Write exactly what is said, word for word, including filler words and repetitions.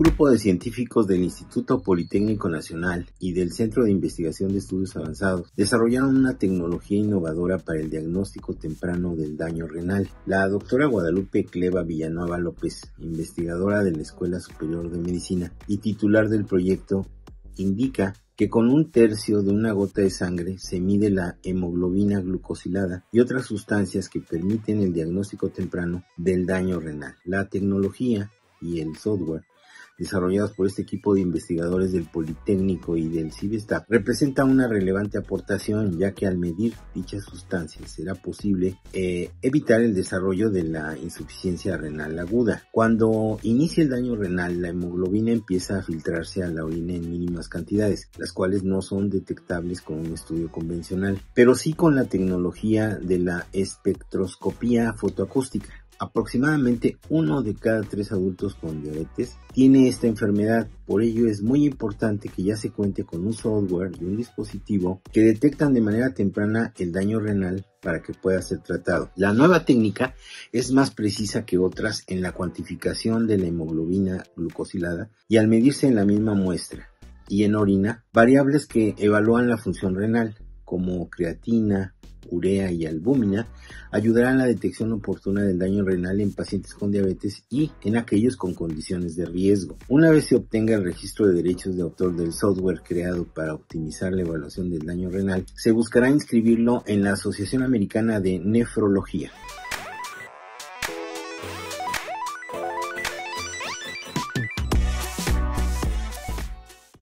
grupo de científicos del Instituto Politécnico Nacional y del Centro de Investigación de Estudios Avanzados desarrollaron una tecnología innovadora para el diagnóstico temprano del daño renal. La doctora Guadalupe Cleva Villanueva López, investigadora de la Escuela Superior de Medicina y titular del proyecto, indica que con un tercio de una gota de sangre se mide la hemoglobina glucosilada y otras sustancias que permiten el diagnóstico temprano del daño renal. La tecnología y el software desarrollados por este equipo de investigadores del Politécnico y del CIVESTAP representa una relevante aportación, ya que al medir dichas sustancias será posible eh, evitar el desarrollo de la insuficiencia renal aguda. Cuando inicia el daño renal, la hemoglobina empieza a filtrarse a la orina en mínimas cantidades, las cuales no son detectables con un estudio convencional, pero sí con la tecnología de la espectroscopía fotoacústica. Aproximadamente uno de cada tres adultos con diabetes tiene esta enfermedad, por ello es muy importante que ya se cuente con un software y un dispositivo que detectan de manera temprana el daño renal para que pueda ser tratado. La nueva técnica es más precisa que otras en la cuantificación de la hemoglobina glucosilada y al medirse en la misma muestra y en orina, variables que evalúan la función renal como creatina, urea y albúmina ayudarán a la detección oportuna del daño renal en pacientes con diabetes y en aquellos con condiciones de riesgo. Una vez se obtenga el registro de derechos de autor del software creado para optimizar la evaluación del daño renal, se buscará inscribirlo en la Asociación Americana de Nefrología.